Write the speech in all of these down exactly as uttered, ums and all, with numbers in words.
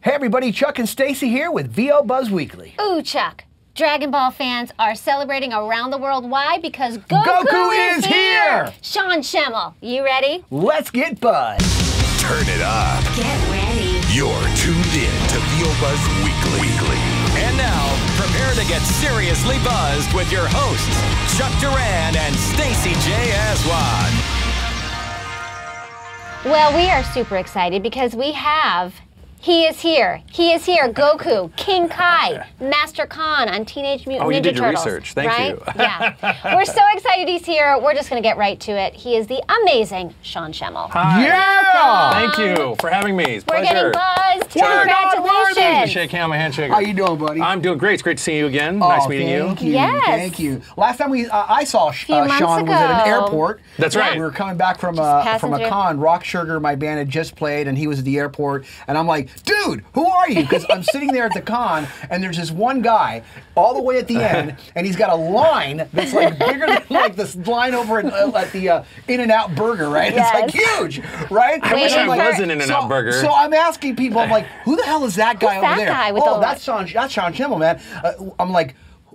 Hey everybody, Chuck and Stacey here with V O Buzz Weekly. Ooh, Chuck. Dragon Ball fans are celebrating around the world. Why? Because Goku, Goku is, is here! here! Sean Schemmel, you ready? Let's get buzzed. Turn it up. Get ready. You're tuned in to V O Buzz Weekly. Weekly. And now, prepare to get seriously buzzed with your hosts, Chuck Duran and Stacey J. Aswan. Well, we are super excited because we have He is here. He is here. Goku, King Kai, Master Khan on Teenage Mutant Ninja Turtles. Oh, you did your Turtles, research. Thank right? you. Yeah. We're so excited he's here. We're just going to get right to it. He is the amazing Sean Schemmel. Hi. Yeah! Thank you for having me. It's a We're pleasure. getting buzzed. We're not Congratulations. Shake hand, my handshake. How you doing, buddy? I'm doing great. It's great to see you again. Oh, nice meeting thank you. you. Yes. Thank you. Last time we, uh, I saw uh, Few months Sean was at an ago. airport. That's right. We were coming back from Just a passing from a through. con. Rock Sugar, my band, had just played, and he was at the airport. And I'm like, dude, who are you? Because I'm sitting there at the con, and there's this one guy all the way at the end, and he's got a line that's like bigger than like this line over at, uh, at the uh, In-N-Out Burger, right? Yes. It's like huge, right? I wish Waiting I for- was an In-N-Out so, Burger. So I'm asking people, I'm like, who the hell is that guy Who's over that there? guy with oh, the that's Sean. That's Sean Schemmel, man. Uh, I'm like,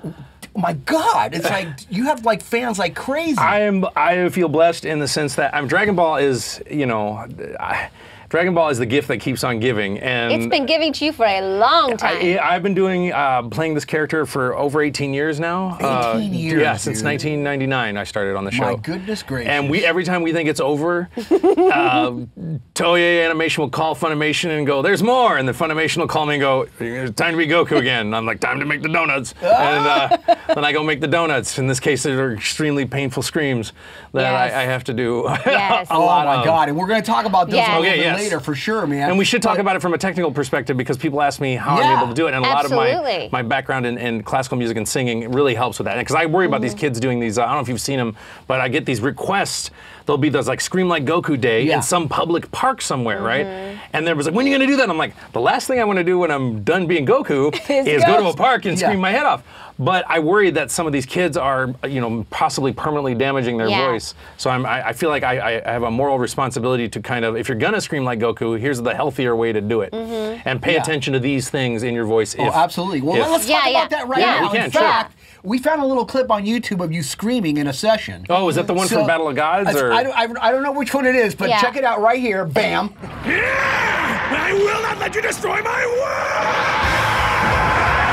my God, it's like you have like fans like crazy. I am. I feel blessed in the sense that I'm. Dragon Ball is, you know, I, Dragon Ball is the gift that keeps on giving, and It's been giving to you for a long time. I, I've been doing uh, playing this character for over eighteen years now. eighteen uh, years, Yeah, since dude. nineteen ninety-nine I started on the show. My goodness gracious. And we every time we think it's over, uh, Toei Animation will call Funimation and go, "There's more," and then Funimation will call me and go, "It's time to be Goku again." And I'm like, "Time to make the donuts," and uh, then I go make the donuts. In this case, they're extremely painful screams that Yes. I, I have to do. Yes. a oh lot my of. God, and we're going to talk about those Yeah. a little Okay, bit yes. later for sure, man. And we should talk But- about it from a technical perspective because people ask me how Yeah. I'm able to do it, and a lot of Absolutely. my my background in, in classical music and singing really helps with that. Because I worry about Mm-hmm. these kids doing these. Uh, I don't know if you've seen them, but I get these requests. There'll be those like Scream Like Goku Day Yeah. in some public park somewhere, right? And there was like, when are you going to do that? And I'm like, the last thing I want to do when I'm done being Goku Is is go to a ghost. park and Yeah. scream my head off. But I worry that some of these kids are, you know, possibly permanently damaging their Yeah. voice. So I'm, I, I feel like I, I have a moral responsibility to kind of, if you're gonna scream like Goku, here's the healthier way to do it, and pay Yeah. attention to these things in your voice. Oh, if, absolutely. Well, if- let's Yeah, talk yeah. about that right Yeah. now. We can, In sure. fact, we found a little clip on YouTube of you screaming in a session. Oh, is that the one So- from Battle of Gods? I, Or? I, don't, I, I don't know which one it is, but Yeah. check it out right here. Bam. I will not let you destroy my world!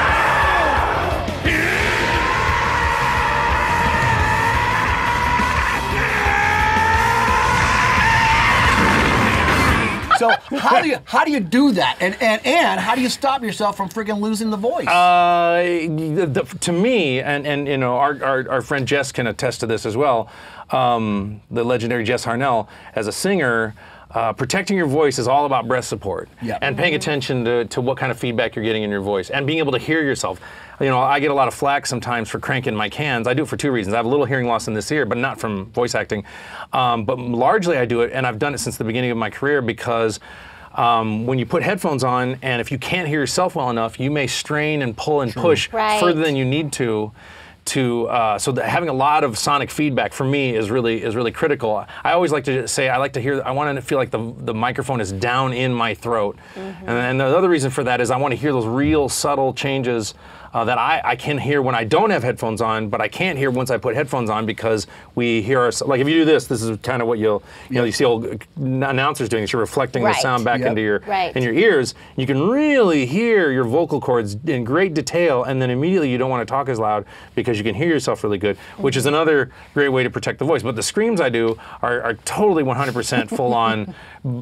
So how do you how do you do that? And and and how do you stop yourself from freaking losing the voice? Uh, the, the, to me, and, and you know, our, our, our friend Jess can attest to this as well, um, the legendary Jess Harnell, as a singer, uh, protecting your voice is all about breath support. Yeah. And paying attention to, to what kind of feedback you're getting in your voice and being able to hear yourself. You know, I get a lot of flack sometimes for cranking my cans. I do it for two reasons. I have a little hearing loss in this ear, but not from voice acting. Um, but largely I do it, and I've done it since the beginning of my career because Um, when you put headphones on, and if you can't hear yourself well enough, you may strain and pull and push Right. further than you need to. To uh, so that having a lot of sonic feedback for me is really is really critical. I always like to say I like to hear. I want to feel like the the microphone is down in my throat, Mm-hmm. and, and the other reason for that is I want to hear those real subtle changes. Uh, that I, I can hear when I don't have headphones on, but I can't hear once I put headphones on because we hear our, like if you do this, this is kind of what you'll, you know, you see old announcers doing this, you're reflecting Right. the sound back Yep. into your, Right. in your ears. You can really hear your vocal cords in great detail, and then immediately you don't want to talk as loud because you can hear yourself really good, which is another great way to protect the voice. But the screams I do are, are totally one hundred percent full on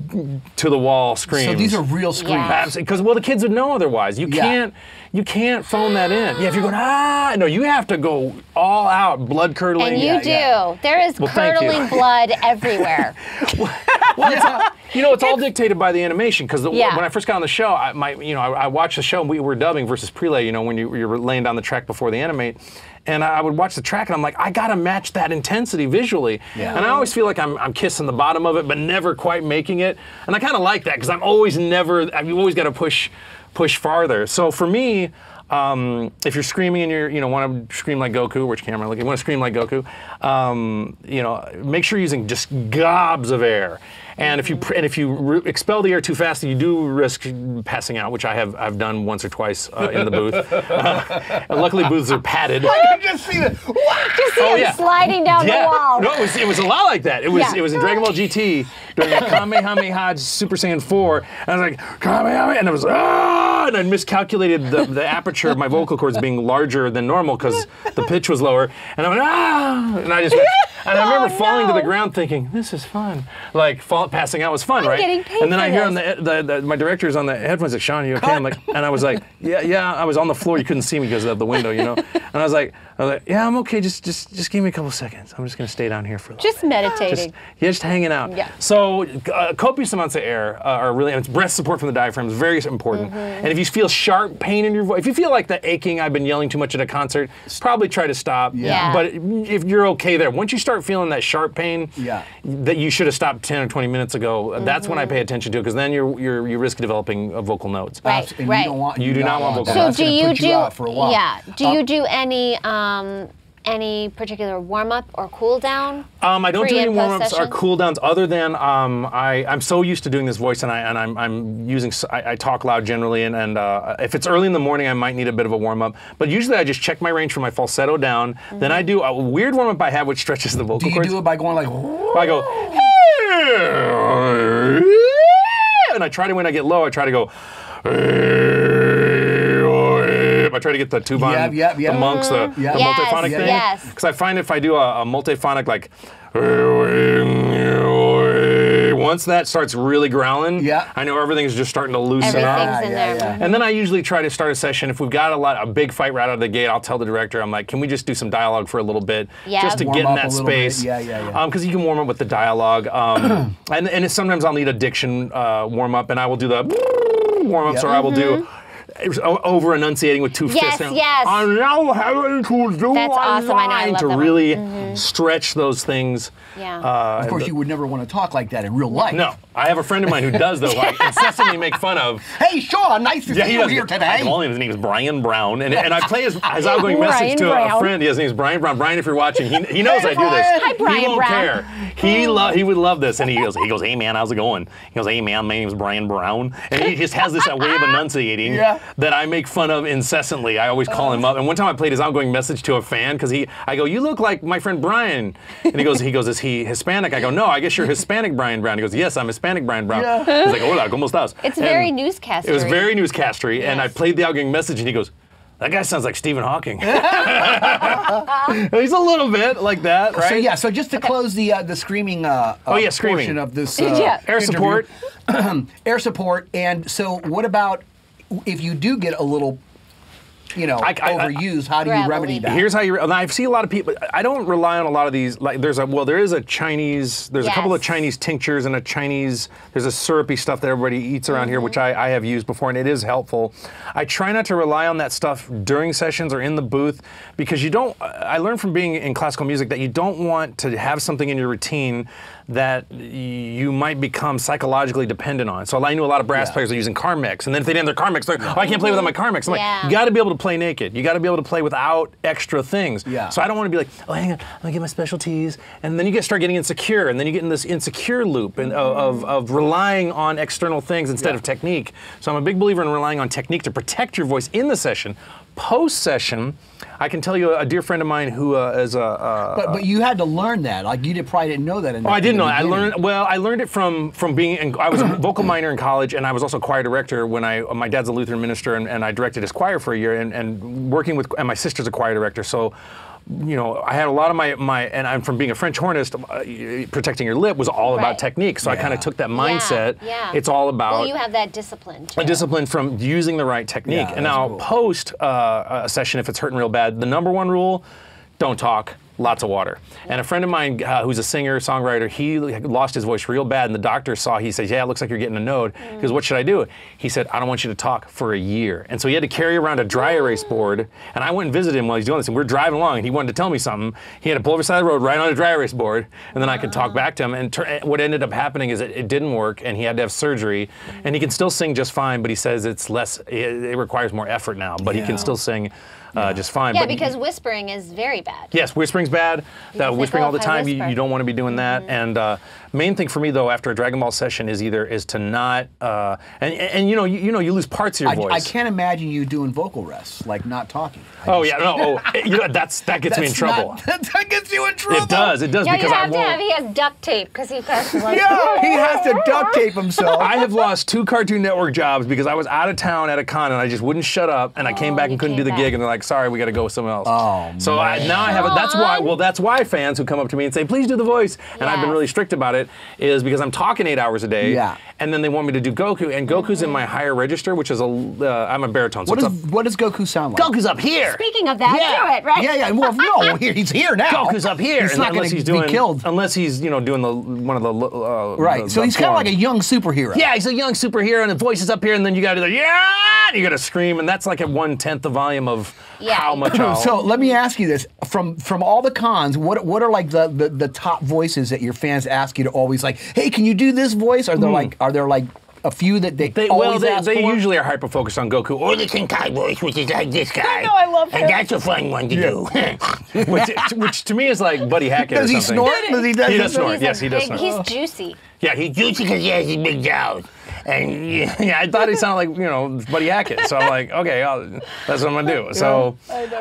to the wall screams. so these are real screams. Yeah. Because well, the kids would know otherwise. You Yeah. can't, you can't phone that in. Yeah, if you're going ah, no, you have to go all out, blood curdling. And you Yeah, do. yeah. There is Well, thank you. curdling blood everywhere. Well, it's all, you know, it's all dictated by the animation. Because Yeah. when I first got on the show, I, my, you know, I, I watched the show and we were dubbing versus prelay. You know, when you, you're laying down the track before the animate. And I would watch the track, and I'm like, I gotta match that intensity visually. Yeah. And I always feel like I'm, I'm kissing the bottom of it, but never quite making it. And I kind of like that because I'm always never. I've always got to push, push farther. So for me, um, if you're screaming and you're, you know, want to scream like Goku, which camera? Like you want to scream like Goku, um, you know, make sure you're using just gobs of air. And if you and if you re expel the air too fast, you do risk passing out, which I have I've done once or twice uh, in the booth. Uh, and luckily, booths are padded. I can just see the. Just see Oh, him yeah. sliding down Yeah. the wall. No, it was, it was a lot like that. It was Yeah. it was in Dragon Ball G T during a Kamehameha Super Saiyan four, and I was like Kamehameha, and I was ah, and I miscalculated the, the aperture of my vocal cords being larger than normal because the pitch was lower, and I went ah, and I just went, and I remember Oh, falling no. to the ground thinking this is fun, like fall, passing out was fun, I'm right? getting paid and then for I hear this. on the, the, the my director's on the headphones like Sean, are you okay? I'm like, and I was like, yeah, yeah, I was on the floor, you couldn't see me because of the window, you know, and I was like, I was like, yeah, I'm okay, just just just give me a couple seconds, I'm just gonna stay down here for a little Just bit. meditating. Just, yeah, just hanging out. Yeah. So uh, copious amounts of air uh, are really, and it's breath support from the diaphragm is very important. Mm-hmm. And if you feel sharp pain in your voice, if you feel like the aching, I've been yelling too much at a concert, probably try to stop. Yeah. But if you're okay there, once you start feeling that sharp pain, Yeah. that you should have stopped ten or twenty minutes ago, uh, that's when I pay attention to it, because then you're, you're, you risk developing uh, vocal nodes. Right, And right. You, don't want, You do not want vocal that. So That's do That's you gonna put do? out for a while. Yeah. Do Um, you do any um, any particular warm up or cool down? Um, I don't Pre do any and warm-ups post or sessions? cool downs other than um, I, I'm so used to doing this voice, and, I, and I'm, I'm using, s- I, I talk loud generally, and, and uh, if it's early in the morning, I might need a bit of a warm-up. But usually I just check my range for my falsetto down. Mm-hmm. Then I do a weird warm-up I have which stretches the vocal Do you cords. do it by going like? I go, and I try to, when I get low, I try to go, I try to get the tubon, Yep, yep, yep. the monks, the, Yep. the Yes, multiphonic thing. yes. Because I find if I do a, a multiphonic, like, once that starts really growling, Yeah. I know everything's just starting to loosen Everything's up. in yeah, there. yeah. And then I usually try to start a session. If we've got a lot, a big fight right out of the gate, I'll tell the director, I'm like, can we just do some dialogue for a little bit, Yeah. just to Warm get in up that a little bit. space. Yeah, yeah, yeah. Because you can warm up with the dialogue. Um, and and it's, sometimes I'll need a diction uh, warm up, and I will do the warm ups, Yeah. or I will do. Over enunciating with two Yes, fists. Now, yes. I'm now having to do That's a awesome. I know, I line love to that one. really Mhm. stretch those things. Yeah. Uh, Of course, you would never want to talk like that in real life. no, I have a friend of mine who does, though. I incessantly make fun of. Hey, Sean, nice to see you does. here I today. call him. His name is Brian Brown, and, and I play his, his outgoing message Brian to a Brown. friend. His name is Brian Brown. Brian, if you're watching, he, he knows Hey, I do this. Brian. Hi, Brian he won't Brown. care. He lo- he would love this, and he goes, he goes, hey man, how's it going? He goes, hey man, my name is Brian Brown, and he just has this uh, way of enunciating Yeah. that I make fun of incessantly. I always call him up, and one time I played his outgoing message to a fan because he, I go, you look like my friend Brian, and he goes, he goes, is he Hispanic? I go, no, I guess you're Hispanic Brian Brown. He goes, yes, I'm Hispanic Brian Brown. Yeah. He's like, hola, ¿cómo estás? It's And very newscastery. It was very newscastery, and I Yes. played the outgoing message, and he goes, that guy sounds like Stephen Hawking. He's a little bit like that, right? So yeah, so just to close the uh, the screaming uh, Oh, yeah, uh, screaming. portion of this uh, Yeah. Air interview. support. air support, and so what about if you do get a little, you know, I- I- I- overused? How do you Gravelly. remedy that? Here's how you. And I see a lot of people. I don't rely on a lot of these. Like, there's a well, there is a Chinese. There's a couple of Yes. Chinese tinctures and a Chinese. There's a syrupy stuff that everybody eats around here, which I, I have used before, and it is helpful. I try not to rely on that stuff during sessions or in the booth because you don't. I learned from being in classical music that you don't want to have something in your routine that you might become psychologically dependent on. So I know a lot of brass Yeah. players are using car mix, and then if they didn't have their car mix, they're like, oh, I can't play without my car mix. I'm Yeah. like, you got to be able to play naked. You got to be able to play without extra things. Yeah. So I don't want to be like, oh, hang on, I'm gonna get my specialties, and then you get start getting insecure, and then you get in this insecure loop and of, of, of relying on external things instead Yeah. of technique. So I'm a big believer in relying on technique to protect your voice in the session. Post session, I can tell you a dear friend of mine who uh, is a. Uh, But but you had to learn that. Like you did, probably didn't know that. In Oh, the, I didn't in know. the that. I beginning. learned well. I learned it from from being. In, I was a vocal minor in college, and I was also choir director when I. My dad's a Lutheran minister, and, and I directed his choir for a year, and, and working with. And my sister's a choir director, so. You know, I had a lot of my, my and I'm from being a French hornist, uh, protecting your lip was all Right. about technique. So I Yeah. kind of took that Yeah, mindset. yeah. It's all about Well, you have that discipline. Too. a discipline from using the right technique. Yeah, and that's now cool. post uh, a session, if it's hurting real bad, the number one rule, don't talk. Lots of water. And a friend of mine uh, who's a singer, songwriter, he lost his voice real bad, and the doctor saw, he said, yeah, it looks like you're getting a node. Mm. He goes, what should I do? He said, I don't want you to talk for a year. And so he had to carry around a dry erase board, and I went and visited him while he's doing this, and we we're driving along, and he wanted to tell me something. He had to pull over the side of the road, right on a dry erase board, and then I could talk back to him. And tur- what ended up happening is it, it didn't work, and he had to have surgery, and he can still sing just fine, but he says it's less, it, it requires more effort now, but he Yeah. can still sing uh, just fine. Yeah, but because whispering is very bad. Yes, whispering's whispering's bad. That like, whispering oh, all the if I time, you, whisper. you don't want to be doing that. And uh, main thing for me though, after a Dragon Ball session, is either is to not uh, and, and and you know you, you know you lose parts of your I, voice. I can't imagine you doing vocal rests, like not talking. I Oh just- yeah, no, oh, you know, that's that gets me in That's trouble. not- that gets you in trouble. It does, it does Yeah, because you I have to won't. have. He has duct tape because he has to like. Yeah, he has to duct tape himself. I have lost two Cartoon Network jobs because I was out of town at a con and I just wouldn't shut up, and I came Oh, back you and couldn't do came the back. gig, and they're like, "Sorry, we got to go with someone else." Oh, so I, now I have it. That's why. Sean. Well, that's why fans who come up to me and say, "Please do the voice," and I've been Yes. really strict about it, is because I'm talking eight hours a day, Yeah. and then they want me to do Goku, and Goku's in my higher register, which is a uh, I'm a baritone. So What it's does a, what does Goku sound like? Goku's up here. Speaking of that, Yeah. do it right. Yeah, yeah. Well, no, here he's here now. Goku's up here. He's and not unless going he's to doing, be killed. unless he's you know doing the one of the uh, Right. the- So the he's kind of form. like a young superhero. Yeah, he's a young superhero, and the voice is up here, and then you got to do the yeah, you got to scream, and that's like at one tenth the volume of Yeah. how much. I'll, So let me ask you this: from from all the cons, what what are like the, the the top voices that your fans ask you to always like? Hey, can you do this voice? Are there like are there like a few that they, They, always well, they, ask they for? usually are hyper focused on Goku or the King Kai voice, which is like this guy. I know, I love him. And that's a fun one to do. which, which to me is like Buddy Hackett Does or he something. snort? Does he, does He does snort. He's Yes, a he does big- snort. He's juicy. Yeah, he's juicy because he has his big jaws. And yeah, yeah, I thought he sounded like, you know, Buddy Hackett. So I'm like, okay, I'll, that's what I'm gonna do. So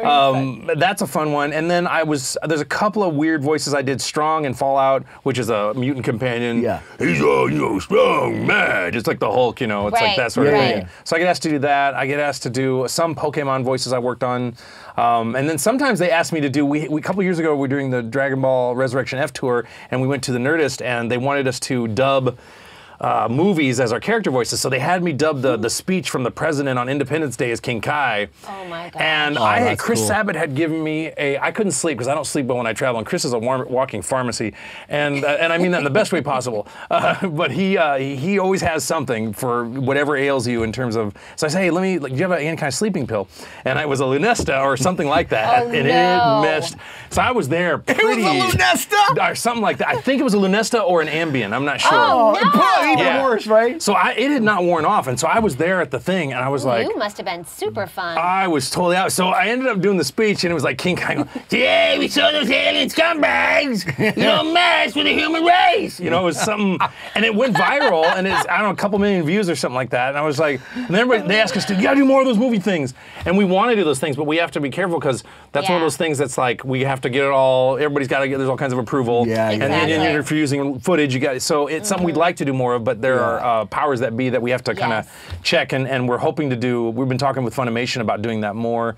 um, that's a fun one. And then I was, there's a couple of weird voices I did. Strong in Fallout, which is a mutant companion. Yeah. He's all, you know, strong, mad, just like the Hulk, you know, it's like Right, that sort of right. thing. So I get asked to do that. I get asked to do some Pokemon voices I worked on. Um, and then sometimes they ask me to do, we, we a couple years ago we were doing the Dragon Ball Resurrection F tour, and we went to the Nerdist, and they wanted us to dub uh, movies as our character voices. So they had me dub the, the speech from the president on Independence Day as King Kai. Oh my gosh. And Oh, I had, that's Chris cool. Sabat had given me a, I couldn't sleep because I don't sleep well when I travel, and Chris is a war- walking pharmacy, and uh, and I mean that in the best way possible. Uh, but he uh, he always has something for whatever ails you in terms of, so I say, hey, let me, like, do you have any kind of sleeping pill? And it was a Lunesta or something like that, Oh, and no. it missed. So I was there pretty. It was a Lunesta? Or something like that. I think it was a Lunesta or an Ambien, I'm not sure. Oh, no. Well, even Yeah. worse, right? So I, it had not worn off, and so I was there at the thing, and I was like, You must have been super fun. I was totally out. So I ended up doing the speech, and it was like King Kai going, "Today we saw those alien scumbags, you know, mess with the human race." You know, it was something, and it went viral, and it's, I don't know, a couple million views or something like that. And I was like, and then everybody, they asked us to, you gotta do more of those movie things. And we want to do those things, but we have to be careful because that's one of Yeah. those things that's like, we have to get it all, everybody's got to get, there's all kinds of approval. Yeah, And then exactly. you're refusing footage, you got, so it's something we'd like to do more of, but there Yeah. are uh, powers that be that we have to kind of Yes. check, and, and we're hoping to do, we've been talking with Funimation about doing that more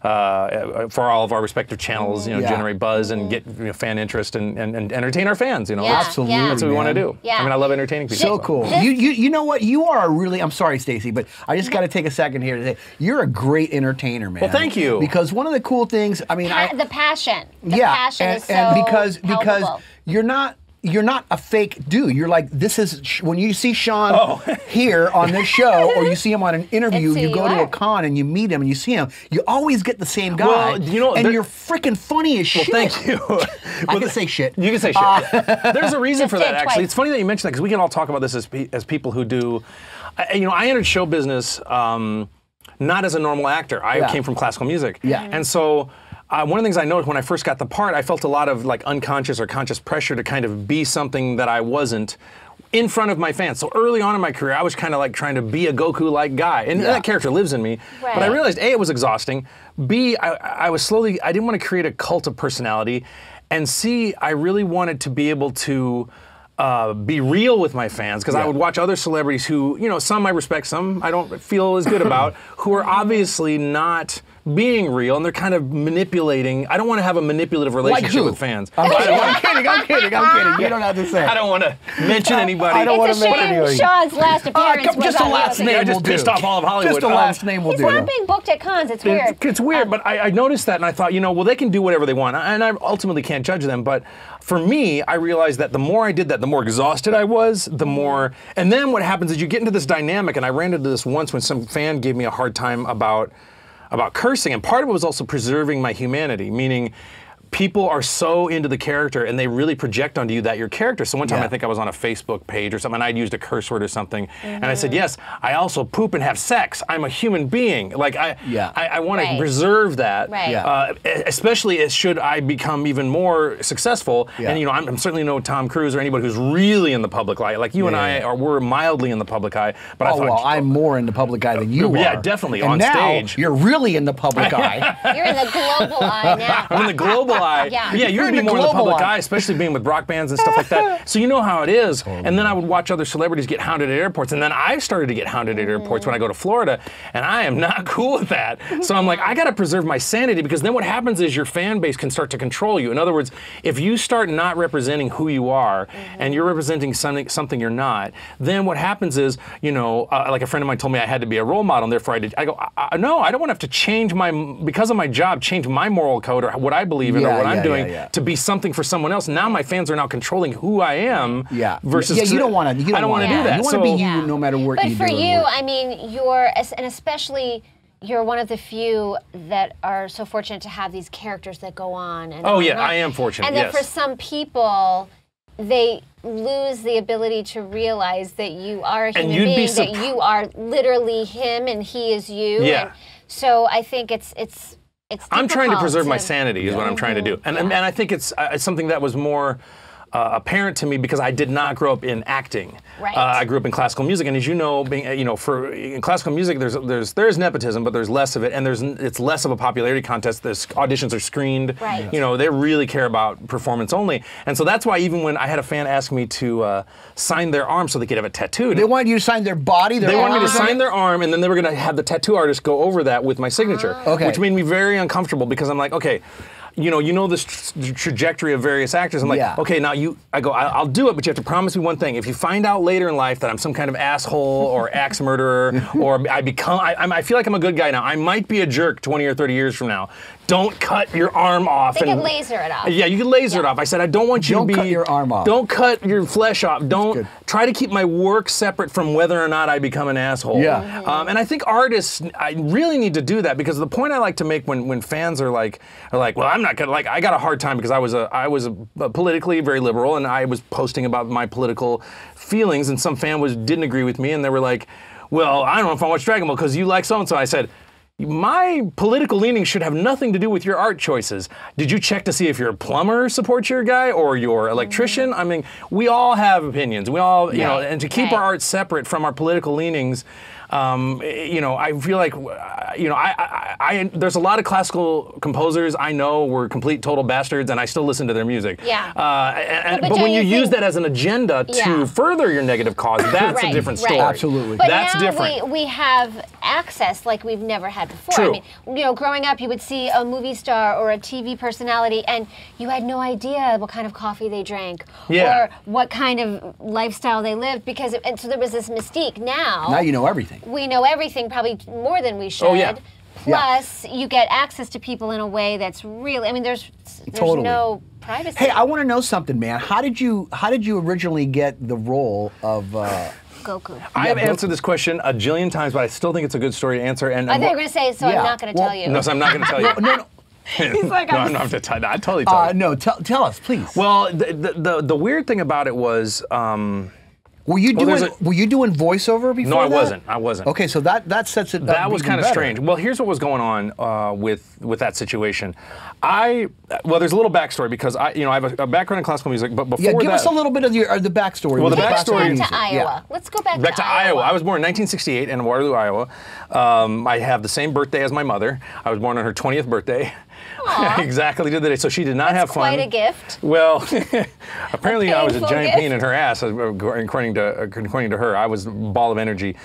uh, for all of our respective channels, you know, Yeah. generate buzz and get, you know, fan interest and, and, and entertain our fans, you know. Yeah, That's, Absolutely, yeah. that's what we want to man. do. Yeah. I mean, I love entertaining people. So cool. This- You, you you know what? You are a really. I'm sorry, Stacey, but I just got to take a second here to say you're a great entertainer, man. Well, thank you. Because one of the cool things, I mean, Pa- I, the passion. The yeah, passion and, is so and because because palpable. you're not. You're not a fake dude. You're like, this is, sh- when you see Sean Oh. here on this show, or you see him on an interview, It's who you go you to a are. con and you meet him and you see him, you always get the same guy. Well, you know, and there- you're freaking funny as Well, shit. thank you. I can say shit. You can say shit. There's a reason Just for that, did actually. twice. It's funny that you mentioned that because we can all talk about this as, pe- as people who do. I, you know, I entered show business um, not as a normal actor. I Yeah. came from classical music. Yeah. And so. Uh, one of the things I noticed when I first got the part, I felt a lot of like unconscious or conscious pressure to kind of be something that I wasn't in front of my fans. So early on in my career, I was kind of like trying to be a Goku-like guy, and Yeah. that character lives in me. But I Right. realized A, it was exhausting. B, I, I was slowly, I didn't want to create a cult of personality, and C, I really wanted to be able to. Uh, be real with my fans, because I Yeah. would watch other celebrities who, you know, some I respect, some I don't feel as good about, who are obviously not being real, and they're kind of manipulating. I don't want to have a manipulative relationship who? with fans. I'm, I don't I'm wanna- kidding. I'm kidding. I'm kidding. You don't have to say. I don't want to mention anybody. I don't wanna It's a make shame anything. Sean's last Uh, appearance come- was just a on the last other name I side. just will do. pissed off all of Hollywood. Just a Um, last name will He's do. not being booked at cons. It's weird. It's, it's weird, but I, I noticed that, and I thought, you know, well, they can do whatever they want, and I ultimately can't judge them. But for me, I realized that the more I did that, the more exhausted I was, the more. And then what happens is you get into this dynamic, and I ran into this once when some fan gave me a hard time about about cursing, and part of it was also preserving my humanity, meaning. people are so into the character and they really project onto you that your character. So one time Yeah. I think I was on a Facebook page or something and I'd used a curse word or something mm-hmm. and I said, yes, I also poop and have sex. I'm a human being. Like I yeah. I, I want right. to preserve that, right. yeah. uh, especially as should I become even more successful. Yeah. And you know, I'm, I'm certainly no Tom Cruise or anybody who's really in the public eye. Like you yeah, and I yeah. are we're mildly in the public eye. But oh, I thought, well, I'm more in the public eye than you yeah, are. definitely, and on now, stage. You're really in the public eye. You're in the global eye now. I'm in the global eye. Yeah. yeah, you're, You're in gonna be the more in the global public eye. eye, especially being with rock bands and stuff like that. So you know how it is. And then I would watch other celebrities get hounded at airports, and then I started to get hounded at airports when I go to Florida, and I am not cool with that. So I'm like, I got to preserve my sanity because then what happens is your fan base can start to control you. In other words, if you start not representing who you are mm-hmm. and you're representing something something you're not, then what happens is, you know, uh, like a friend of mine told me I had to be a role model, and therefore I did. I go, I, I, no, I don't want to have to change my because of my job, change my moral code or what I believe in Yeah, or what yeah, I'm doing yeah, yeah. to be something for someone else. Now my fans are now controlling who I am. Yeah. Versus yeah, you don't want to. You don't I don't want to wanna- do that. You want to So- be you Yeah. no matter what But you for do. you, I mean, you're, and especially, you're one of the few that are so fortunate to have these characters that go on. And Oh on yeah, and on. I am fortunate. And then yes. for some people, they lose the ability to realize that you are a human you'd be being, surp- that you are literally him and he is you. Yeah. And so I think it's it's it's. I'm trying to difficult preserve my to- sanity is what I'm trying to do. And, Yeah. and I think it's, uh, it's something that was more uh, apparent to me because I did not grow up in acting. Right. Uh, I grew up in classical music, and as you know, being uh, you know, for in classical music, there's there's there's nepotism, but there's less of it, and there's it's less of a popularity contest. There's auditions are screened. Right. You know, they really care about performance only, and so that's why even when I had a fan ask me to uh, sign their arm so they could have it tattooed, They wanted you to sign their body. Their they wanted me to arms? sign their arm, and then they were going to have the tattoo artist go over that with my signature, Okay. which made me very uncomfortable because I'm like, okay, you know, you know this tra- trajectory of various actors. I'm like, Yeah. okay, now you, I go, I- I'll do it, but you have to promise me one thing. If you find out later in life that I'm some kind of asshole or axe murderer, or I become, I, I'm- I feel like I'm a good guy now. I might be a jerk twenty or thirty years from now. Don't cut your arm off. They and, can laser it off. Yeah, you can laser it off. I said, I don't want you Don't to be. cut your arm off. Don't cut your flesh off. Don't good. try to keep my work separate from whether or not I become an asshole. Yeah. Um, and I think artists, I really need to do that because the point I like to make when, when fans are like, are like, well, I'm not gonna like. I got a hard time because I was a I was a, a politically very liberal and I was posting about my political feelings and some fan was didn't agree with me and they were like, well, I don't know if I watch Dragon Ball because you like so and so. I said, my political leanings should have nothing to do with your art choices. Did you check to see if your plumber supports your guy or your electrician? I mean, we all have opinions. We all, you know, Right. and to keep Right. our art separate from our political leanings, um, you know, I feel like, uh, you know, I, I, I, there's a lot of classical composers I know were complete total bastards, and I still listen to their music. Yeah. Uh, and, But but don't when you, you use think- that as an agenda to Yeah. further your negative cause, that's a Right, different right. story. Absolutely. But That's now different. We, we have access like we've never had before. True. I mean, you know, growing up, you would see a movie star or a T V personality, and you had no idea what kind of coffee they drank Yeah. or what kind of lifestyle they lived, because it, and so there was this mystique. Now, Now you know everything. we know everything, probably more than we should. Oh, yeah. Plus, you get access to people in a way that's really. I mean, there's there's Totally. no privacy. Hey, I want to know something, man. How did you How did you originally get the role of? Uh, Goku. I have Yeah, answered this question a jillion times, but I still think it's a good story to answer. And I and thought you what- were going to say, so Yeah. I'm not going to Well, tell you. No, so I'm not going to tell you. no, no. He's like, no, I'm I'm not going to tell you. I totally tell Uh, you. no, tell tell us, please. Well, the, the the the weird thing about it was, um, were you well, doing there's a- Were you doing voiceover before? no, I that? wasn't. I wasn't. Okay, so that that sets it. up That was even kind of better. strange. Well, here's what was going on uh, with with that situation. I well, there's a little backstory because I, you know, I have a, a background in classical music, but before Yeah, give that, us a little bit of your uh, the backstory. Well, with the classical backstory- Back music. to Iowa. Yeah. Let's go back, Back to Iowa. I was born in nineteen sixty-eight in Waterloo, Iowa. Um, I have the same birthday as my mother. I was born on her twentieth birthday. Aw. Exactly to the day. So she did not have fun. Quite a gift. Well, apparently I was a painful giant gift. pain in her ass, uh, according to according to her. I was a ball of energy.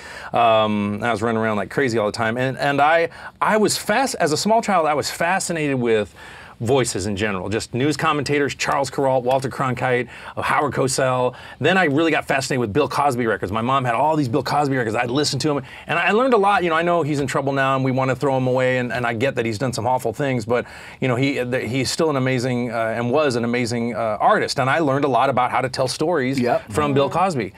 Um, I was running around like crazy all the time, and and I I was fast as a small child. I was fascinated with voices in general, just news commentators, Charles Kuralt, Walter Cronkite, uh, Howard Cosell. Then I really got fascinated with Bill Cosby records. My mom had all these Bill Cosby records. I'd listen to them, and I learned a lot. You know, I know he's in trouble now, and we want to throw him away, and, and I get that he's done some awful things, but you know, he th- he's still an amazing uh, and was an amazing uh, artist, and I learned a lot about how to tell stories Yep. from Bill Cosby.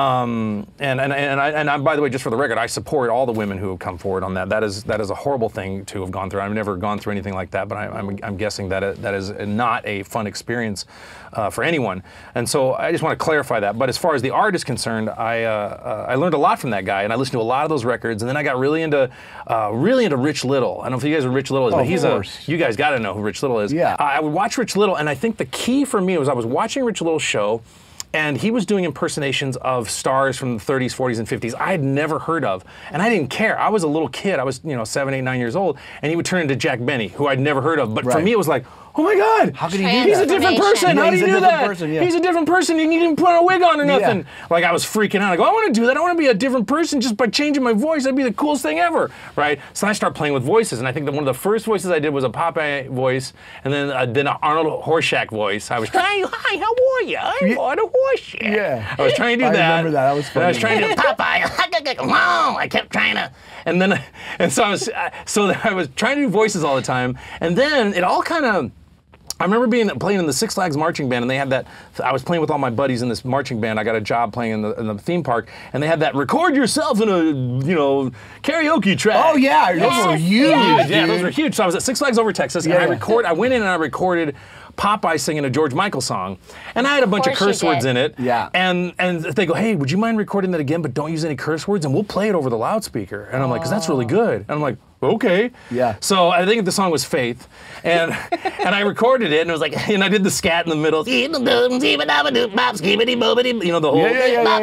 Um, and and and I, and I, by the way, just for the record, I support all the women who have come forward on that. That is that is a horrible thing to have gone through. I've never gone through anything like that, but I, I'm, I'm guessing. guessing that it, that is not a fun experience uh, for anyone. And so I just want to clarify that. But as far as the art is concerned, I uh, uh, I learned a lot from that guy, and I listened to a lot of those records. And then I got really into uh, really into Rich Little. I don't know if you guys are Rich Little is, oh, but he's of a course. you guys got to know who Rich Little is. Yeah. I would watch Rich Little, and I think the key for me was I was watching Rich Little's show. And he was doing impersonations of stars from the thirties, forties, and fifties I had never heard of. And I didn't care. I was a little kid. I was, you know, seven, eight, nine years old. And he would turn into Jack Benny, who I'd never heard of. But right. for me, it was like, oh my God. How could he do He's that? a different person. Yeah, How do he's you a do different that? person, yeah. He's a different person, and you didn't put a wig on or nothing. Yeah. Like, I was freaking out. I go, I want to do that. I want to be a different person just by changing my voice. That'd be the coolest thing ever, right? So I started playing with voices. And I think that one of the first voices I did was a Popeye voice, and then, uh, then an Arnold Horseshack voice. I was trying, hi, how are you? I'm Arnold Horseshack. Yeah. I was trying to do I that. I remember that. That was funny. And I was trying to do Popeye. Wow. I kept trying to, and then, and so I was, so I was trying to do voices all the time, and then it all kind of. I remember being playing in the Six Flags marching band, and they had that. I was playing with all my buddies in this marching band. I got a job playing in the, in the theme park, and they had that record yourself in a you know karaoke track. Oh yeah, those Yes. were huge. Yeah, dude. those were huge. So I was at Six Flags over Texas, and Yeah. I record. I went in and I recorded Popeye singing a George Michael song, and I had a bunch of, Of course curse you words did. in it. Yeah. And and they go, hey, would you mind recording that again, but don't use any curse words, and we'll play it over the loudspeaker. And I'm like, 'cause that's really good. And I'm like, okay. Yeah. So I think the song was Faith, and and I recorded it, and it was like, and I did the scat in the middle. You know the whole. Yeah, yeah, yeah,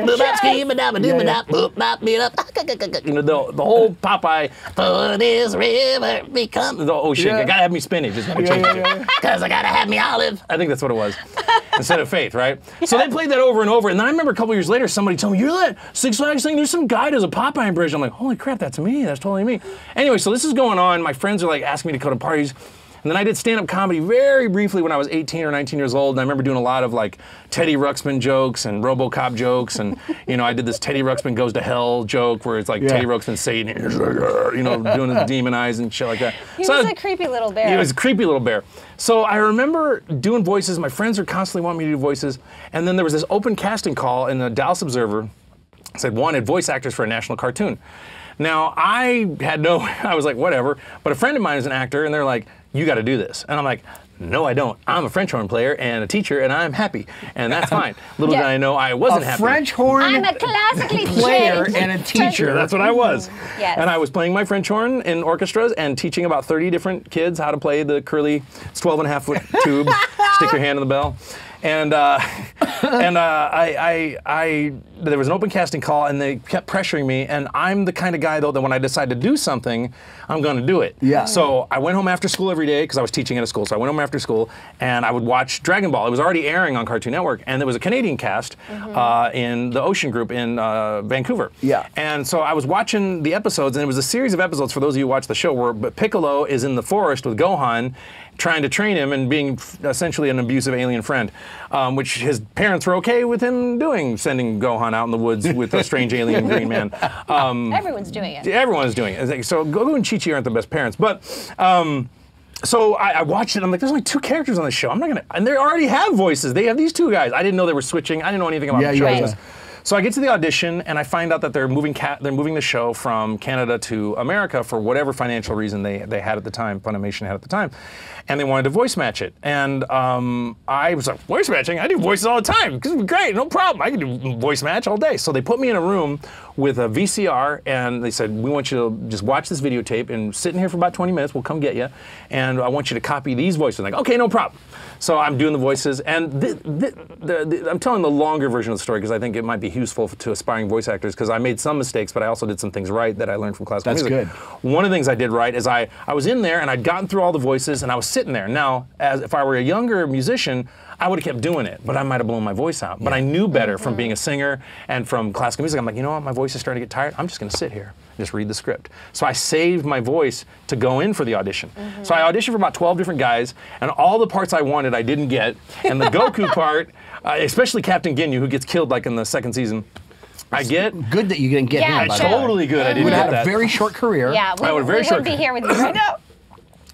yeah. You know the the whole Popeye. For this river become. The, oh shit! Yeah. You gotta have me spinach. Just gotta Yeah, change yeah, it. yeah. Cause I gotta have me olive. I think that's what it was. Instead of Faith, right? So they played that over and over, and then I remember a couple years later, somebody told me, "You're that Six Flags thing. There's some guy who does a Popeye impression." I'm like, "Holy crap, that's me. That's totally me." Anyway, so this is going on. My friends are like asking me to go to parties. And then I did stand-up comedy very briefly when I was eighteen or nineteen years old, and I remember doing a lot of like Teddy Ruxpin jokes and RoboCop jokes, and you know I did this Teddy Ruxpin goes to hell joke where it's like Yeah. Teddy Ruxpin Satan, you know, doing his demon eyes and shit like that. He So I was a creepy little bear. He was a creepy little bear. So I remember doing voices. My friends were constantly wanting me to do voices, and then there was this open casting call in the Dallas Observer. It said wanted voice actors for a national cartoon. Now I had no, I was like whatever. But a friend of mine is an actor, and they're like, you got to do this, and I'm like. No, I don't. I'm a French horn player and a teacher, and I'm happy, and that's fine. Little Yeah. did I know I wasn't A happy. French horn I'm a classically player trained and a teacher. That's what I was. Yes. And I was playing my French horn in orchestras and teaching about thirty different kids how to play the curly, it's twelve and a half foot tube, stick your hand in the bell. And uh, and uh, I, I, I, there was an open casting call, and they kept pressuring me. And I'm the kind of guy, though, that when I decide to do something, I'm going to do it. Yeah. So I went home after school every day because I was teaching at a school. So I went home after school, and I would watch Dragon Ball. It was already airing on Cartoon Network, and there was a Canadian cast uh, in the Ocean Group in uh, Vancouver. Yeah. And so I was watching the episodes, and it was a series of episodes for those of you who watch the show where Piccolo is in the forest with Gohan, trying to train him and being f- essentially an abusive alien friend, um, which his parents were okay with him doing, sending Gohan out in the woods with a strange alien green man. Um, Everyone's doing it. Everyone's doing it. It's like, so Goku and Chi-Chi aren't the best parents, but. Um, So I, I watched it. I'm like, there's only two characters on the show. I'm not gonna, and they already have voices. They have these two guys. I didn't know they were switching. I didn't know anything about Yeah, the show. yeah, yeah. So I get to the audition, and I find out that they're moving ca- they're moving the show from Canada to America for whatever financial reason they, they had at the time, Funimation had at the time, and they wanted to voice match it. And um, I was like, voice matching? I do voices all the time. This is great, no problem. I can do voice match all day. So they put me in a room with a V C R, and they said, we want you to just watch this videotape and sit in here for about twenty minutes. We'll come get you, and I want you to copy these voices. I'm like, okay, no problem. So I'm doing the voices, and the, the, the, the, I'm telling the longer version of the story because I think it might be useful to aspiring voice actors because I made some mistakes, but I also did some things right that I learned from classical That's music. good. One of the things I did right is I, I was in there and I'd gotten through all the voices and I was sitting there. Now, as if I were a younger musician, I would have kept doing it, but I might have blown my voice out. But I knew better from being a singer and from classical music. I'm like, you know what, my voice is starting to get tired. I'm just gonna sit here, just read the script. So I saved my voice to go in for the audition. Mm-hmm. So I auditioned for about twelve different guys, and all the parts I wanted I didn't get. And the Goku part, uh, especially Captain Ginyu, who gets killed like in the second season, I get. Good that you didn't get Yeah, him. by the sure. way. Totally good, I You didn't would get have had that. a very short career. Yeah, we, I would we very wouldn't short- be here with you right now.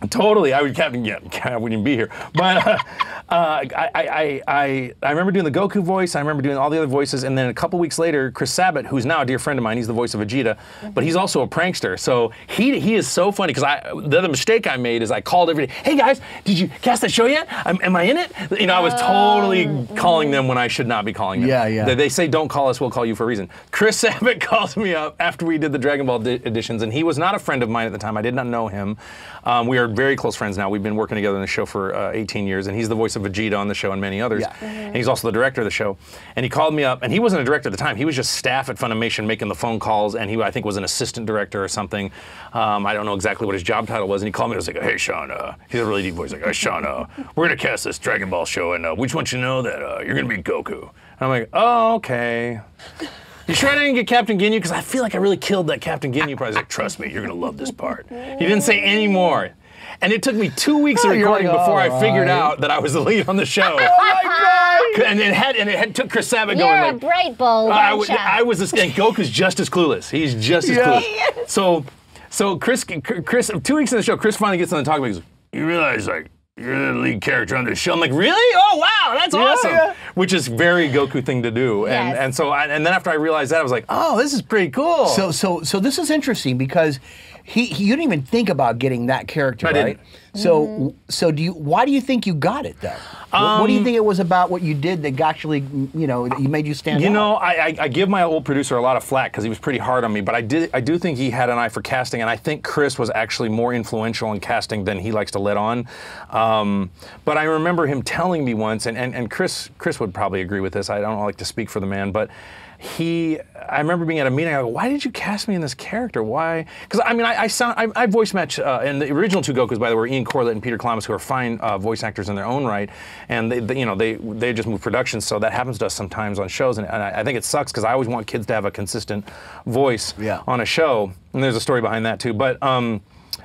Totally, I would Captain. Yeah, I wouldn't even be here. But uh, uh, I, I, I, I remember doing the Goku voice. I remember doing all the other voices, and then a couple weeks later, Chris Sabat, who's now a dear friend of mine, he's the voice of Vegeta, mm-hmm. but he's also a prankster. So he he is so funny because I the other mistake I made is I called every day. Hey guys, did you cast that show yet? I'm, am I in it? You know, I was totally um, calling them when I should not be calling them. Yeah, yeah. They, they say don't call us, we'll call you for a reason. Chris Sabat calls me up after we did the Dragon Ball di editions, and he was not a friend of mine at the time. I did not know him. Um, we are very close friends now. We've been working together on the show for uh, eighteen years, and he's the voice of Vegeta on the show and many others. Yeah. Mm-hmm. And he's also the director of the show. And he called me up, and he wasn't a director at the time. He was just staff at Funimation making the phone calls, and he, I think, was an assistant director or something. Um, I don't know exactly what his job title was. And he called me and was like, hey, Sean, uh, he's a really deep voice, like, hey, Sean, uh, we're going to cast this Dragon Ball show, and uh, we just want you to know that uh, you're going to be Goku. And I'm like, oh, okay. You sure I didn't get Captain Ginyu? Because I feel like I really killed that Captain Ginyu part. He's like, trust me, you're going to love this part. He didn't say any more. And it took me two weeks oh, of recording like, before oh, I figured right. out that I was the lead on the show. Oh my God! And it had, and it had took Chris Sabat You're going a like, bright bulb, I, aren't was, ya? I was, this, and Goku's just as clueless. He's just as Yeah. clueless. So, so Chris, Chris, two weeks in the show, Chris finally gets on the talk and he goes, you realize like you're the lead character on this show. I'm like, really? Oh wow, that's Yeah, awesome. yeah. Which is very Goku thing to do. And Yes. and so I, and then after I realized that, I was like, oh, this is pretty cool. So so so this is interesting because he, he you didn't even think about getting that character, I right? didn't. So Mm-hmm. so do you? Why do you think you got it though? What, what do you think it was about what you did that actually you know that you made you stand You out? know, I, I, I give my old producer a lot of flack because he was pretty hard on me, but I did I do think he had an eye for casting, and I think Chris was actually more influential in casting than he likes to let on. Um, but I remember him telling me once, and, and, and Chris Chris would probably agree with this. I don't like to speak for the man, but he, I remember being at a meeting. I go, why did you cast me in this character? Why? Because I mean, I, I sound, I, I voice match, uh, and the original two Gokus, by the way, were Ian Corlett and Peter Kalamas, who are fine uh, voice actors in their own right, and they, they, you know, they they just move productions, so that happens to us sometimes on shows, and, and I, I think it sucks because I always want kids to have a consistent voice Yeah. on a show, and there's a story behind that too. But um,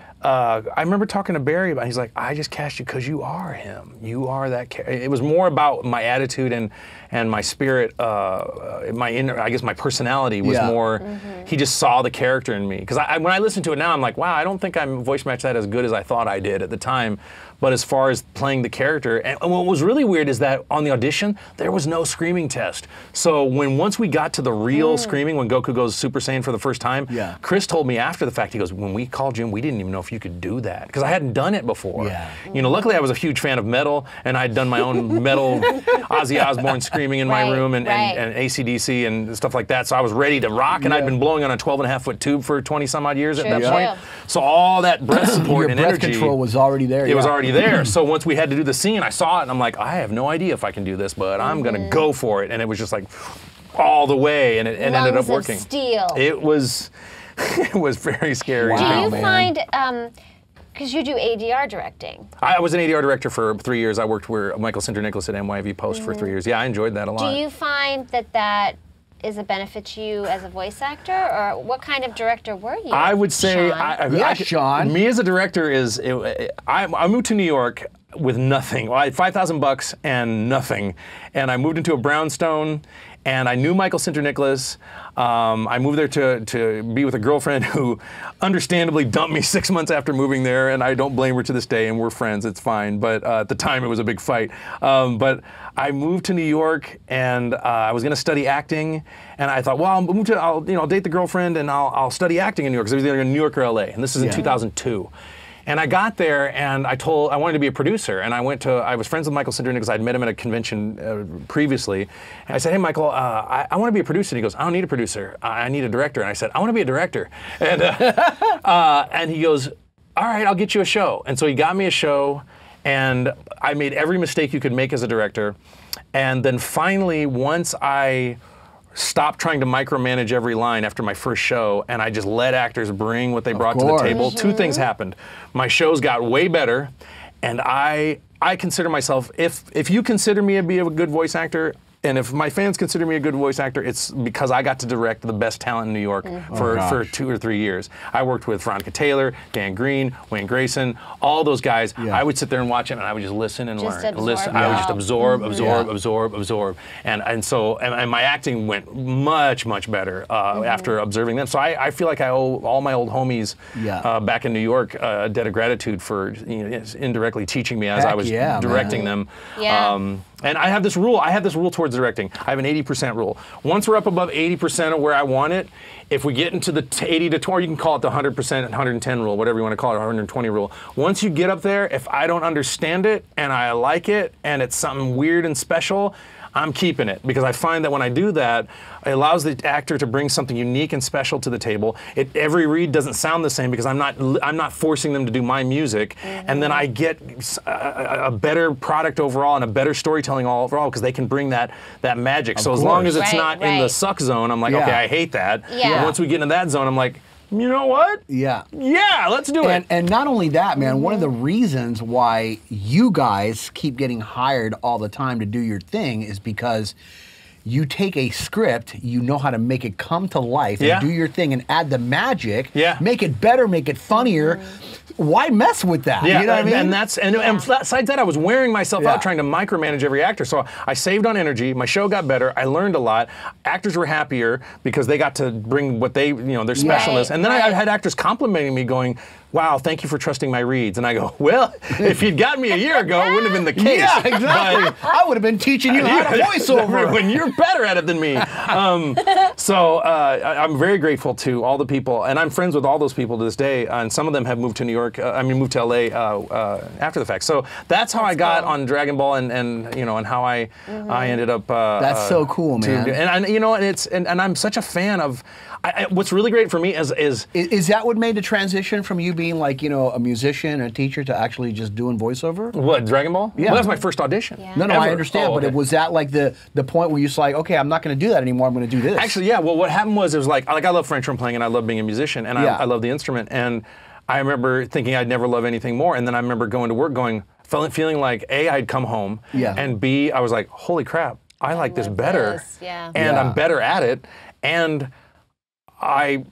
uh, I remember talking to Barry about, he's like, I just cast you because you are him. You are that character. It was more about my attitude and and my spirit, uh, my inner, I guess my personality was Yeah. more, he just saw the character in me. Because I, I, when I listen to it now, I'm like, wow, I don't think I'm voice matched that as good as I thought I did at the time. But as far as playing the character, and what was really weird is that on the audition, there was no screaming test. So when once we got to the real screaming, when Goku goes Super Saiyan for the first time, Yeah. Chris told me after the fact, he goes, when we called you in, we didn't even know if you could do that. Because I hadn't done it before. Yeah. You know, luckily I was a huge fan of metal, and I'd done my own metal Ozzy Osbourne screaming in my Right, room, and, right. and, and A C D C and stuff like that. So I was ready to rock, and Yeah. I'd been blowing on a twelve and a half foot tube for twenty some odd years at Sure, that sure. point. So all that breath support Your and breath energy. control was already there. It was yeah. already there. So once we had to do the scene, I saw it, and I'm like, I have no idea if I can do this, but I'm gonna go for it. And it was just like all the way, and it, it ended up Lungs of working. steel. It was, it was very scary. Wow. Do you man. find, um, because you do A D R directing, I was an A D R director for three years. I worked with Michael Sinter Nicholas at N Y V Post for three years. Yeah, I enjoyed that a lot. do you find that that is a benefit to you as a voice actor, or what kind of director were you? I would say, Sean? I, I, Yeah, I, Sean. Me as a director is, it, it, I, I moved to New York with nothing. Well, I had five thousand bucks and nothing, and I moved into a brownstone. And I knew Michael Sinter Nicholas. Um, I moved there to, to be with a girlfriend who understandably dumped me six months after moving there, and I don't blame her to this day, and we're friends, it's fine. But uh, at the time, it was a big fight. Um, but I moved to New York, and uh, I was gonna study acting, and I thought, well, I'll move to, I'll, you know, I'll date the girlfriend, and I'll, I'll study acting in New York, because I was either in New York or L A, and this is in Yeah. two thousand two. And I got there, and I told I wanted to be a producer, and I went to I was friends with Michael Sinter because I'd met him at a convention uh, previously, and I said, hey Michael, uh, I, I want to be a producer. And he goes, I don't need a producer, I, I need a director. And I said, I want to be a director, and uh, uh, and he goes, all right, I'll get you a show. And so he got me a show, and I made every mistake you could make as a director, and then finally once I stopped trying to micromanage every line after my first show, and I just let actors bring what they brought to the course. table. Two things happened. My shows got way better, and I I consider myself, if if you consider me to be a good voice actor, and if my fans consider me a good voice actor, it's because I got to direct the best talent in New York Mm-hmm. for, Oh, for gosh. two or three years. I worked with Veronica Taylor, Dan Green, Wayne Grayson, all those guys. Yeah. I would sit there and watch it, and I would just listen and Just learn. absorb Listen, it I would just all. absorb, Mhm. absorb, Yeah. absorb, absorb, and and so and, and my acting went much much better uh, Mm-hmm. after observing them. So I, I feel like I owe all my old homies Yeah. uh, back in New York uh, a debt of gratitude for, you know, indirectly teaching me as Heck I was yeah, directing man. them. Yeah. Um, and I have this rule. I have this rule towards directing. I have an eighty percent rule. Once we're up above eighty percent of where I want it, if we get into the t- eighty to twenty, you can call it the one hundred percent, one hundred ten rule, whatever you want to call it, one hundred twenty rule. Once you get up there, if I don't understand it and I like it and it's something weird and special, I'm keeping it, because I find that when I do that, it allows the actor to bring something unique and special to the table. It, every read doesn't sound the same because I'm not I'm not forcing them to do my music, and then I get a, a better product overall and a better storytelling all overall because they can bring that that magic. So as long as it's Right, not in the right. suck zone, I'm like, Yeah. okay, I hate that. Yeah. And once we get into that zone, I'm like, you know what? Yeah. Yeah, let's do And, it. and not only that, man, one of the reasons why you guys keep getting hired all the time to do your thing is because you take a script, you know how to make it come to life Yeah. and do your thing and add the magic, Yeah. make it better, make it funnier. Why mess with that? Yeah, You know what and, I mean? and that's and, and besides that, I was wearing myself Yeah. out trying to micromanage every actor. So I saved on energy. My show got better. I learned a lot. Actors were happier because they got to bring what they, you know, their specialness. And then I, I right. had actors complimenting me, going, "Wow, thank you for trusting my reads." And I go, "Well, if you'd got me a year ago, it wouldn't have been the case." yeah, exactly. I would have been teaching you how to voice over. When you're better at it than me. Um, so uh, I- I'm very grateful to all the people, and I'm friends with all those people to this day. And some of them have moved to New York. Uh, I mean, moved to L A uh, uh, after the fact. So that's how I got cool. on Dragon Ball, and, and you know, and how I I ended up. Uh, That's uh, so cool, to- man. and, and you know, and it's and, and I'm such a fan of. I, I, what's really great for me is is Is, is that what made the transition from you being like, you know, a musician, a teacher, to actually just doing voiceover? what Dragon Ball. Yeah. Well, that was my first audition. Yeah. No, no, I Ever. understand, Oh, but okay. it was that like the the point where you're just like, okay, I'm not going to do that anymore. I'm going to do this. Actually, yeah. Well, what happened was it was like like I love French horn playing and I love being a musician and Yeah. I, I love the instrument, and I remember thinking I'd never love anything more, and then I remember going to work going feeling feeling like A, I'd come home, Yeah. and B, I was like, holy crap, I like this love better, this, yeah. and Yeah. I'm better at it, and I.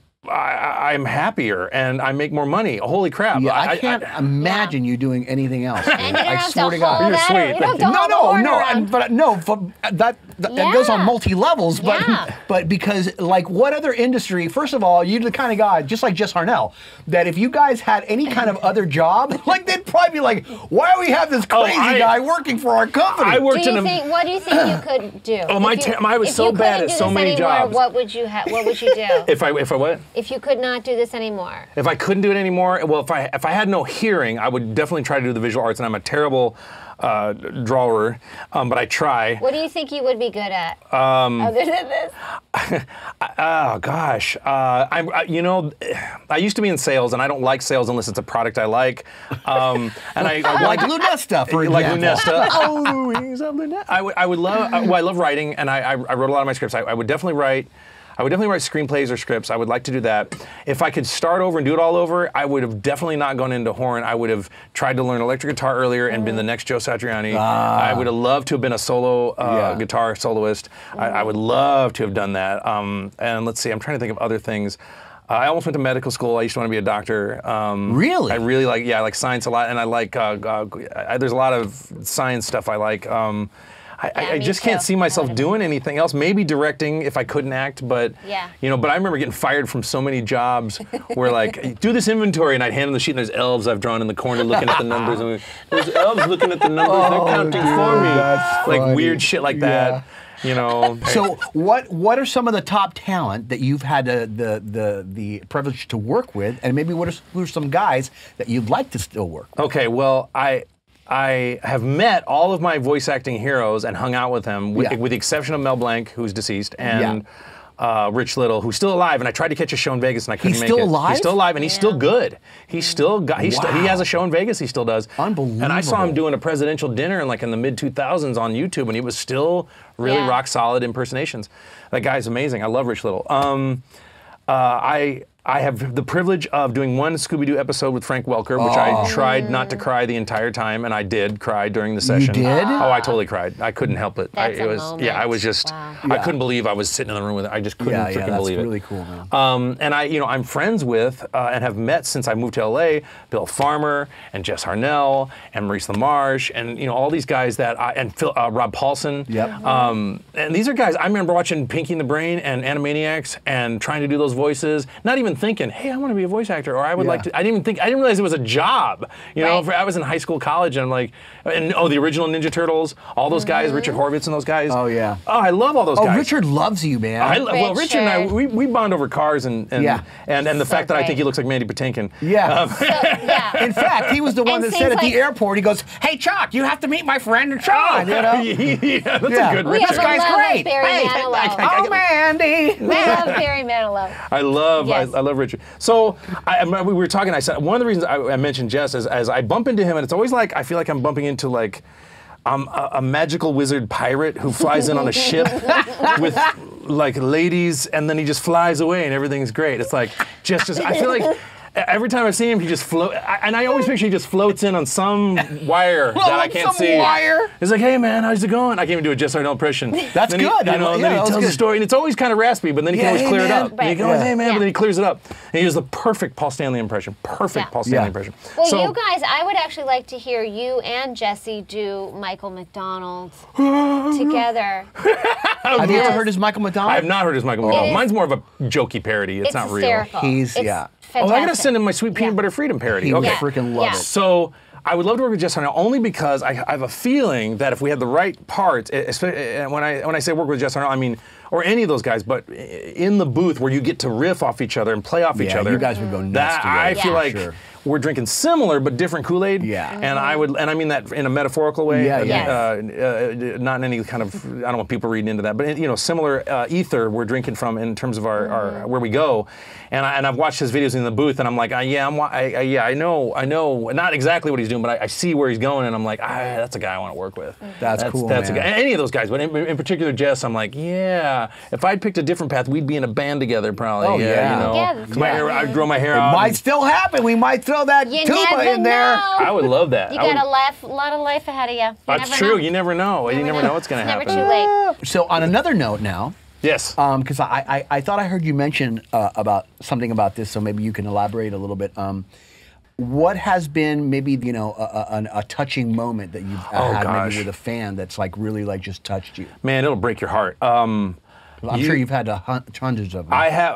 I, I'm happier and I make more money. Holy crap! Yeah, I can't I- imagine you doing anything else. man. And you don't I have swear to to God. hold You're that. sweet. Or, you don't have to No, hold the no, horn no, around. and- but no, for, that that, that goes on Yeah. multi levels. But Yeah. but because like what other industry? First of all, you're the kind of guy, just like Jess Harnell, that if you guys had any kind of other job, like they'd probably be like, why do we have this Oh, crazy I- guy working for our company? I Do worked you in a. think? What do you think you could do? Oh, my If you- ter- I was if so you bad couldn't at do so this many anymore, jobs. What would you ha- What would you do? If I if I what? If you could not do this anymore. If I couldn't do it anymore, well, if I if I had no hearing, I would definitely try to do the visual arts, and I'm a terrible uh, drawer, um, but I try. What do you think you would be good at? Um, Other than this. Oh gosh, uh, I'm I, you know, I used to be in sales, and I don't like sales unless it's a product I like. Um, and I, I like Lunesta stuff, for like example. Lunesta. Oh, Louise of Lunesta. I would I would love uh, well, I love writing, and I, I I wrote a lot of my scripts. I, I would definitely write. I would definitely write screenplays or scripts. I would like to do that. If I could start over and do it all over, I would have definitely not gone into horn. I would have tried to learn electric guitar earlier and been the next Joe Satriani. I would have loved to have been a solo uh, Yeah. guitar soloist. I, I would love to have done that. Um, and let's see, I'm trying to think of other things. Uh, I almost went to medical school. I used to want to be a doctor. Um, Really? I really like, yeah, I like science a lot, and I like, uh, uh, I, there's a lot of science stuff I like. Um, I, I, Yeah, I me just can't too. see myself I would- doing anything else. Maybe directing if I couldn't act, but Yeah. you know. But I remember getting fired from so many jobs where like, do this inventory, and I'd hand them the sheet, and there's elves I've drawn in the corner looking at the numbers, and there's elves looking at the numbers, Oh, they're counting dude, for me, that's like funny. weird shit like that. You know. So what what are some of the top talent that you've had the the the, the privilege to work with, and maybe what are, who are some guys that you'd like to still work with? Okay, well, I I have met all of my voice acting heroes and hung out with them, with, Yeah. with the exception of Mel Blanc, who's deceased, and uh, Rich Little, who's still alive. And I tried to catch a show in Vegas, and I couldn't He's make still it. alive? He's still alive, and he's still good. He's still got. He's still, he Wow. has a show in Vegas. He still does. Unbelievable. And I saw him doing a presidential dinner in like in the mid two thousands on YouTube, and he was still really Yeah. rock solid impersonations. That guy's amazing. I love Rich Little. Um, uh, I. I have the privilege of doing one Scooby-Doo episode with Frank Welker, which Oh. I tried not to cry the entire time, and I did cry during the session. You did? Oh, I totally cried. I couldn't help it. That's I, it a was, moment. yeah, I was just, Wow. I Yeah. couldn't believe I was sitting in the room with it. I just couldn't Yeah, freaking yeah, that's believe it. really cool, man. Um, and I, you know, I'm friends with uh, and have met since I moved to L A, Bill Farmer and Jess Harnell and Maurice LaMarche and you know all these guys that I, and Phil, uh, Rob Paulson. Yep. Um, and these are guys I remember watching Pinky and the Brain and Animaniacs and trying to do those voices, not even thinking, hey, I want to be a voice actor, or I would Yeah. like to. I didn't even think. I didn't realize it was a job. You know, Right. for, I was in high school, college, and I'm like, and oh, the original Ninja Turtles, all those guys, Richard Horvitz and those guys. Oh, yeah. Oh, I love all those Oh, guys. Richard loves you, man. I, lo- well, Richard and I, Richard. we, we bond over cars and and Yeah. and, and the So fact that I great. think he looks like Mandy Patinkin. yeah. So, yeah. In fact, he was the one And that seems said at like- the airport, he goes, "Hey, Chuck, you have to meet my friend Sean." You know? yeah, that's Yeah. a good We Richard. have This guy's love of great. Barry Hey, Manilow. I- I- I- oh, Mandy. We love Barry Manilow. I love, Yes. I, I love Richard. So I, I- we were talking. I said one of the reasons I, I mentioned Jess is as I bump into him, and it's always like I feel like I'm bumping into like um, a, a magical wizard pirate who flies in on a ship with like ladies, and then he just flies away, and everything's great. It's like just, just I feel like. Every time I see him, he just float, I, and I always picture he just floats in on some wire that I on can't some see. wire? He's like, "Hey man, how's it going?" I can't even do a Jess Arnell impression. That's Then he- good. You I know, li- and yeah, then that he was tells the good. story, and it's always kind of raspy, but then he Yeah, can always hey, clear it man. up. And he Right. goes, Yeah. "Hey man," Yeah. but then he clears it up. And he does the perfect Paul Stanley impression. Perfect Yeah. Paul Stanley Yeah. impression. Well, so, you guys, I would actually like to hear you and Jesse do Michael McDonald together. Have you ever heard his Michael McDonald? I have not heard his Michael McDonald. is- Mine's more of a jokey parody. It's, It's not real. hysterical. He's- It's yeah. Oh, fantastic. I gotta send him my Sweet Peanut Yeah. Butter Freedom parody. He would okay. freaking love Yeah. it. So I would love to work with Jess Harnell only because I, I have a feeling that if we had the right parts, especially when I when I say work with Jess Harnell, I mean or any of those guys, but in the booth where you get to riff off each other and play off each Yeah, other. you guys would go nuts That I together, feel for like sure. we're drinking similar but different Kool-Aid. Yeah. And I would and I mean that in a metaphorical way. Yeah, yeah. Uh, uh, not in any kind of I don't want people reading into that, but you know similar uh, ether we're drinking from in terms of our, our where we go. And I, and I've watched his videos in the booth, and I'm like, uh, yeah, I'm, wa- I, I, yeah, I know, I know, not exactly what he's doing, but I, I see where he's going, and I'm like, ah, that's a guy I want to work with. That's cool, That's man. a guy. Any of those guys, but in, in particular, Jess, I'm like, yeah. If I'd picked a different path, we'd be in a band together, probably. Oh, yeah. You know, Yeah, that's 'Cause my right. hair, I'd grow my hair It out. might still happen. We might throw that You tuba never in there. know. I would love that. You I would- got a life, a lot of life ahead of you. You That's never true. know. You never know. You never know what's going to It's happen. never too late. So on another note now, Yes. because I, I, I thought I heard you mention uh, about something about this, so maybe you can elaborate a little bit. Um, what has been maybe you know a, a, a touching moment that you've Oh, had gosh. maybe with a fan that's like really like just touched you? Man, it'll break your heart. Um, I'm You- sure you've had a hun- hundreds of them. I have.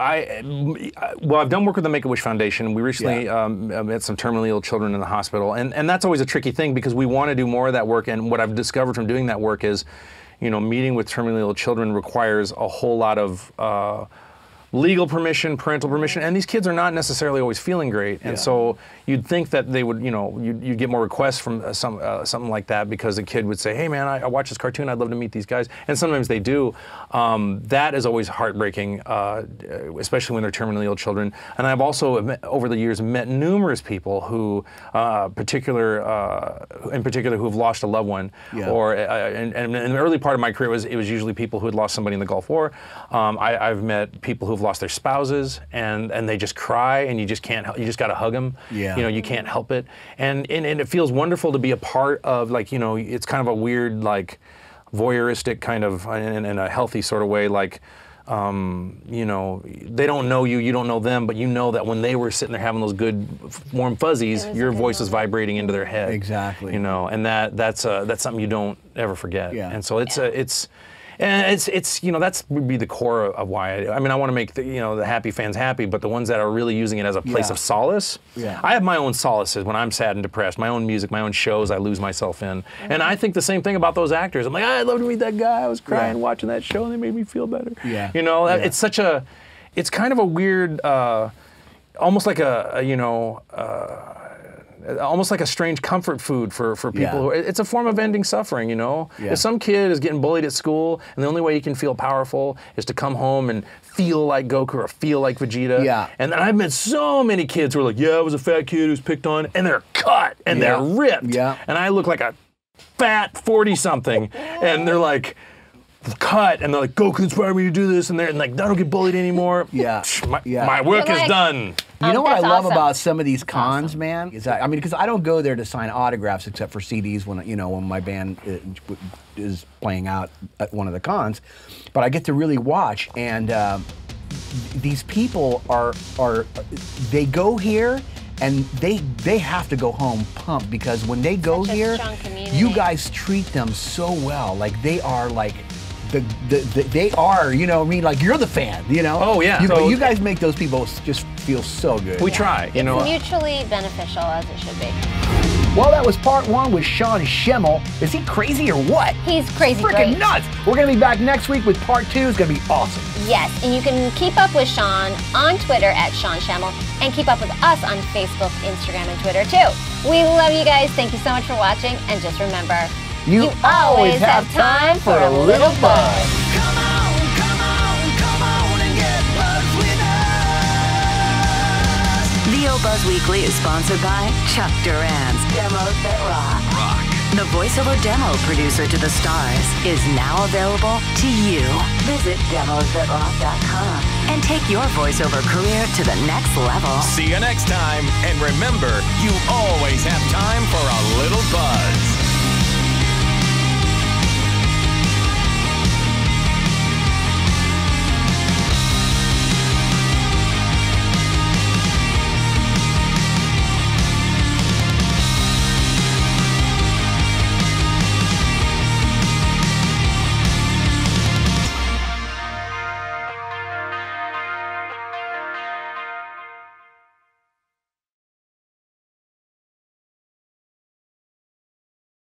I well, I've done work with the Make-A-Wish Foundation. We recently Yeah. um, met some terminally ill children in the hospital, and and that's always a tricky thing because we want to do more of that work. And what I've discovered from doing that work is, you know, meeting with terminally ill children requires a whole lot of uh, legal permission, parental permission, and these kids are not necessarily always feeling great. And Yeah. so you'd think that they would, you know, you'd, you'd get more requests from uh, some uh, something like that because the kid would say, "Hey, man, I, I watch this cartoon. I'd love to meet these guys." And sometimes they do. Um, that is always heartbreaking, uh, especially when they're terminally ill children. And I've also met, over the years met numerous people who, uh, particular, uh, in particular, who have lost a loved one, Yeah. or uh, and, and in the early part of my career, it was it was usually people who had lost somebody in the Gulf War. Um, I, I've met people who've lost their spouses, and and they just cry, and you just can't, help, you just got to hug them. Yeah. You know, you can't help it, and, and and it feels wonderful to be a part of, like, you know, it's kind of a weird, like, voyeuristic kind of, in, in a healthy sort of way, like, um, you know, they don't know you, you don't know them, but you know that when they were sitting there having those good, warm fuzzies, It was a your good voice is moment. vibrating into their head. Exactly. You know, and that that's uh, that's something you don't ever forget. Yeah. And so it's uh, it's. And it's it's you know that's would be the core of why I, I mean I want to make the, you know the happy fans happy, but the ones that are really using it as a place Yeah. of solace. Yeah. I have my own solaces when I'm sad and depressed, my own music, my own shows I lose myself in, and I think the same thing about those actors. I'm like, I'd love to meet that guy. I was crying Yeah. watching that show, and they made me feel better. Yeah. You know, that- Yeah. it's such a, it's kind of a weird, uh, almost like a, a you know. Uh, almost like a strange comfort food for, for people. Yeah. Who, it's a form of ending suffering, you know? Yeah. If some kid is getting bullied at school, and the only way he can feel powerful is to come home and feel like Goku or feel like Vegeta. Yeah. And I've met so many kids who are like, yeah, I was a fat kid who was picked on, and they're cut, and Yeah. they're ripped. Yeah. And I look like a fat forty-something, and they're like, cut, and they're like, Goku inspired me to do this, and they're and like, I don't get bullied anymore. Yeah. My, Yeah. my work You're is like- done. You know Um, what I that's love awesome. about some of these cons, man? Is that, I mean, because I don't go there to sign autographs except for C Ds when you know when my band uh, is playing out at one of the cons, but I get to really watch, and um, these people are are they go here. And they they have to go home pumped because when they go Such a here, strong community. you guys treat them so well. Like they are like the, the, the they are, you know what I mean? Like you're the fan, you know? Oh, yeah. You, So- but you guys make those people just feel so good. We try, you know. Mutually beneficial, as it should be. Well, that was part one with Sean Schemmel. Is he crazy or what? He's crazy Freaking great. nuts. We're going to be back next week with part two. It's going to be awesome. Yes, and you can keep up with Sean on Twitter at Sean Schemmel, and keep up with us on Facebook, Instagram, and Twitter too. We love you guys. Thank you so much for watching, and just remember, You, always have time for a little buzz. Come on, come on, come on and get buzzed with us. V O Buzz Weekly is sponsored by Chuck Duran's Demos That Rock. Rock. The voiceover demo producer to the stars is now available to you. Visit demos that rock dot com and take your voiceover career to the next level. See you next time, and remember, you always have time for a little buzz.